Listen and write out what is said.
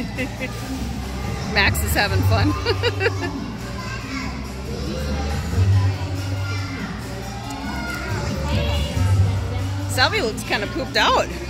Max is having fun. Salvi looks kind of pooped out.